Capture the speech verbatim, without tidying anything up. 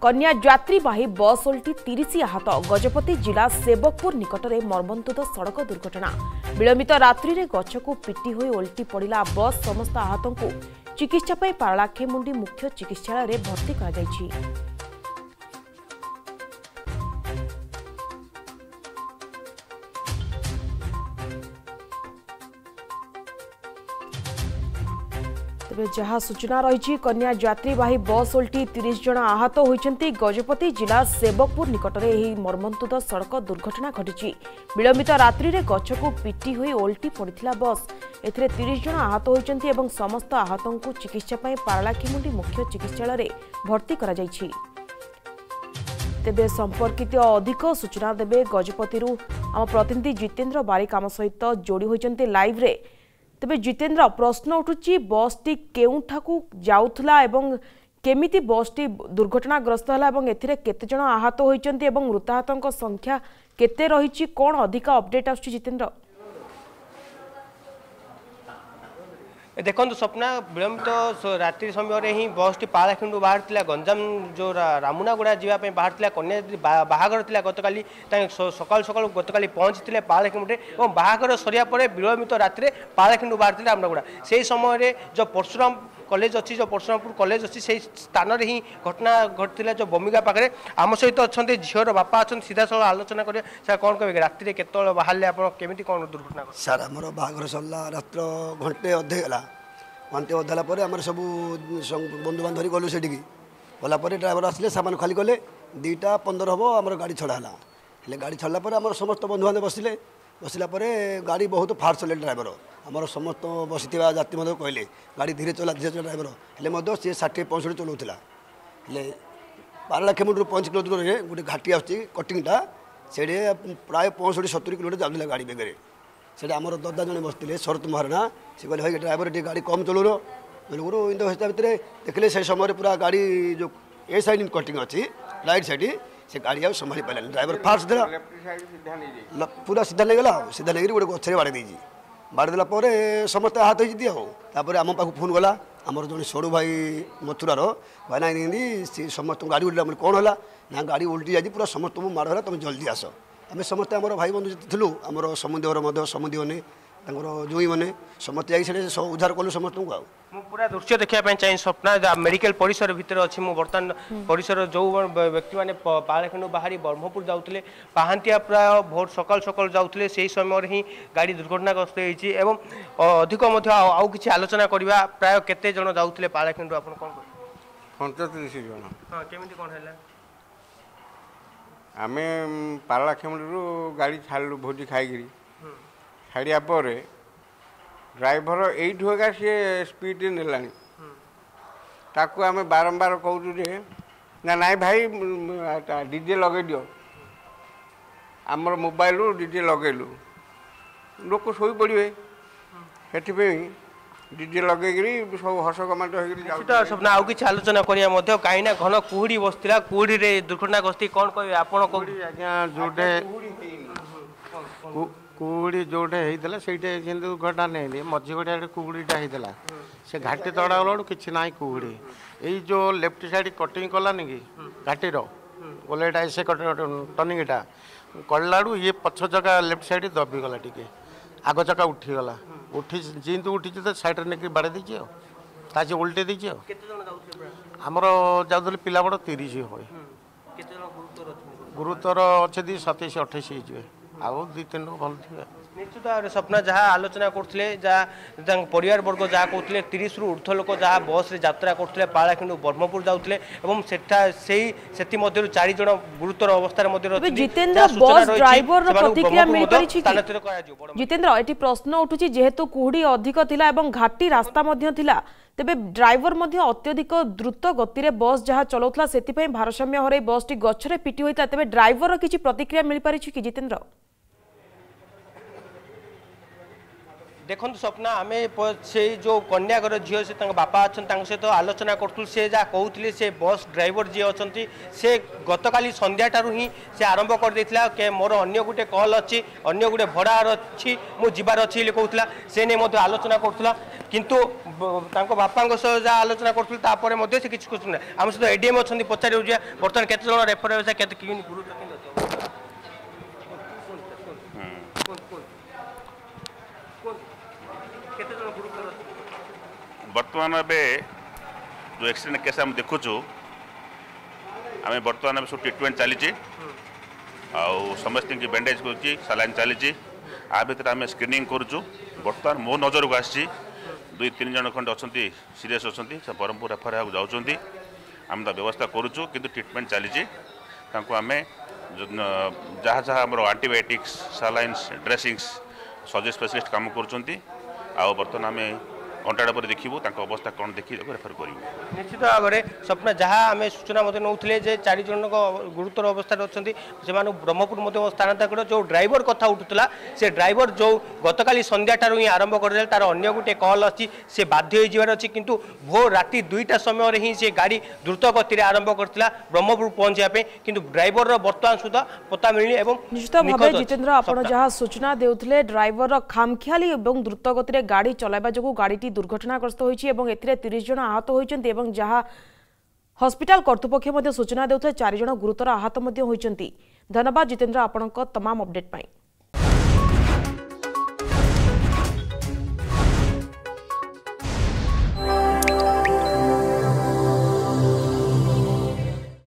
कन्या यात्रीवाही बस ओल्टी तीस आहत गजपति जिला सेवकपुर निकट में मर्मन्तुद सड़क दुर्घटना। विलंबित रात्रि में गछ को पिटी हुई ओल्टी पड़ा बस समस्त आहत को चिकित्सा पारलाखेमुंडी मुख्य चिकित्सालय भर्ती कर। तेज जहाँ सूचना रही कन्या यात्रीवाही बस ओल्टी तीस जन आहत होती गजपति जिला सेवकपुर निकट में यह मर्मन्तुद सड़क दुर्घटना घटी। विलंबित रात्रि में गछ को पिटी हुई ओल्टी पड़ा बस एथिरे तीस जन आहत होती समस्त आहत को चिकित्सा पारलाखेमुंडी मुख्य चिकित्सालय भर्ती कर। तेबे संपर्कित अधिक सूचना देवे गजपति आम प्रतिनिधि जितेन्द्र बारिक आम सहित जोड़ी होती लाइव रे। तेबे जितेन्द्र प्रश्न उठुची बसटी केउठाकू जाउथला एवं केमिति बसटी दुर्घटनाग्रस्त हला एवं एथिरे केते जण आहत होइचंती एवं मृताहतक संख्या केते रहिची कोन अधिक अपडेट आछी जितेन्द्र? देखो स्वप्ना विलंबित तो रात्रि समय ही बस टी पालाखिंडू बाहर गंजाम जो रामुनागुड़ा जावाई बाहर कन्या बाहागर गतकाली सकाल सकाल गतकाली पहुंची पालाखिंडे और बाहागर सरिया विलंबित रात्रि पालाखिंडू बाहर रामनागुड़ा से समय जो परशुराम कॉलेज अच्छी जो परशुरामपुर कॉलेज अच्छी से स्थान ही घटना घटना जो बमिगा पाखे आम सहित अच्छा झीर बापा अच्छा सीधा साल आलोचना करें सर कौन कहे राति के बाहर आप केमी कौन दुर्घटना? सर आमर बाहर सरला रात्र घंटे अधे गला घंटे अधेला आम सब बंधु बांधव गलु से गलापर ड्राइवर आसिले सामान खाली कले दुईटा पंदर हम आम गाड़ी छड़ा है गाड़ी छड़ापर आम समस्त बंधु बांधव बसिले बसला गाड़ी बहुत फास्ट चले ड्राइवर आमर समस्त बसी जाती कहले गाड़ी धीरे चला धीरे चला ड्राइवर हेल्ले सी षाठी पैंसठ चलाऊला पारलाखेमुंडी पांच किलो दूर में गोटे घाटी आसती कटिंगटा से प्राय पैंसठ सतुरी किलोमीटर जाऊला गाड़ी बेगे से आमर दादा जन बसते शरत महाराणा से कहले भाई ड्राइवर टे गाड़ी कम चलो बोलू इन भितर देखले से समय पूरा गाड़ी जो ए साइड कटिंग अच्छी राइट साइड से गाड़ी आ संभाली पारे ड्राइवर फास्ट देला पूरा सीधा नहीं गला सीधा नहीं गोटे गचरे बाड़े देजी बाड़ी देला समस्त आहत होती आम पाक फोन गला आमर जो सड़ू भाई मथुरार भाई ना सी समस्त गाड़ी उल्टा कौन है ना गाड़ी उल्टी जाए पूरा समस्त माड़ है तुम जल्दी आस आम समस्त आम भाई बंधु थिलु आमर समुद्र समुदी मैंने जुई मैंने समस्त जा उद्धार कलु समस्त को पूरा दृश्य देखा चाहिए स्वप्ना मेडिकल परिसर भितर अच्छी मुझे बर्तमान परिसर जो व्यक्ति मैंने पालाखिंडू बाहरी ब्रह्मपुर जाते पाहांतिया प्राय भोर सकाल सकाल जाते से समय ही गाड़ी दुर्घटनाग्रस्त होती अधिक आउ कि आलोचना करवा प्राय केते जन जाते पालाखिंडू आप कौन पंचतीस जन हाँ केमी कौन है आम पालाखेमुंडी गाड़ी छाड़ू भोजी खाई छाड़िया ड्राइवर यू एका सी स्पीड नेला ताकू आम बारंबार कहूँ ना नाई भाई डीजे लगे दियो आमर मोबाइल डीजे लगेलु लोक शोई पड़े से डीजे लगे सब हस कमाट हो आउ कि आलोचना करा कहीं घन कुहुड़ी बसला कुहुड़ी दुर्घटनाग्रस्त कौन कहे आप आज्ञा जोटे कुहुड़ी जोटे होता से दुर्घटना नहीं मझी गड़िया कुहुड़ीटा होता से घाटी तड़ा गला कि ना कुहुड़ी यही जो लेफ्ट साइड कटिंग कलानी कि घाटीर गोलेटा से टर्निंगटा कला ये पछ जगह लेफ्ट साइड दबिगला टी आग चका उठीगला उठी जीत उठी तो सैड्रे नहीं बाड़े देची ताकि उल्टे देची आमर जाऊँ पिला बड़ तीस हुए गुरुतर अच्छे सतैश अठाईस हो आउ दुई तीन भल थे निश्चित भाव स्वप्ना जहाँ आलोचना करते जहाँ परिवार वर्ग जहाँ कहते तीस रु ऊर्ध्व लोक जहाँ बस यात्रा करते पालाखिंडू ब्रह्मपुर जाते चार जन गुरुतर अवस्था जितेन्द्र ये प्रश्न उठुची जेहेतु कुहुड़ी अधिक थिला घाटी रास्ता तेबे ड्राइवर अत्यधिक द्रुत गति में बस जहाँ चलाउला से भारसाम्य हर बस टी गछरे पिटी होता तेबे ड्राइवर किसी प्रतिक्रिया मिल पारि कि जितेन्द्र? देखो स्वप्ना आम से जो कन्यागर झील से बापा अच्छा सहित आलोचना करूँ से जहाँ कहते से बस ड्राइवर जी अच्छा से गतकाली संध्या ही से आरंभ कर देता के मोर अन्य गोटे कल अच्छी अन्य गोटे भड़ा अच्छी मुझे अच्छी कहला से नहीं आलोचना करूला किंतु बापा जहाँ आलोचना करूँ से किसी कुछ ना आम सहित एडीएम अच्छा पचार बर्तमान केत जन रेफर बर्तमान ए जो एक्सीडेंट केस आम देखुचु आम बर्तमान सब ट्रिटमेंट चली समस्त की बैंडेज कर सालाइन चली आ भर आम स्क्रीनिंग करुचु बर्तमान मो नजर को आसी दुई तीन जन खंड अच्छा सीरीयस अच्छा ब्रह्मपुर रेफर जाऊँच आम व्यवस्था करुचु किंतु ट्रिटमेंट चली आम जहाँ जहाँ आम antibiotics salines dressings surgery specialist काम कर बर्तमान आम घंटाटा पर देखू अवस्था कौन देखिए रेफर कर निश्चित भाव में स्वप्न जहाँ आम सूचना नौले चार जन गुरुतर अवस्था अच्छा से ब्रह्मपुर स्थानांतरित जो ड्राइवर कथा उठूला से ड्राइवर जो गतकाली संध्या ही आरंभ कर तार अन्य गोटे कल अच्छी से बाध्य हो अच्छी किंतु भोर राति दुईटा समय ही से गाड़ी द्रुत गति आरंभ करता ब्रह्मपुर पहुंचापी किंतु ड्राइवर बर्तमान सुधा पता मिलनी निश्चित भाव जितेन्द्र आप जहाँ सूचना देउथिले ड्राइवर खामखियाली और द्रुत गति गाड़ी चलाइबा जो गाड़ी दुर्घटनाग्रस्त होती तीस जन आहत होती जहाँ हॉस्पिटल कर्तृपक्ष सूचना देउथिले चार जन गुरुतर आहत होती। धन्यवाद जितेन्द्र आपणक तमाम अपडेट पाई।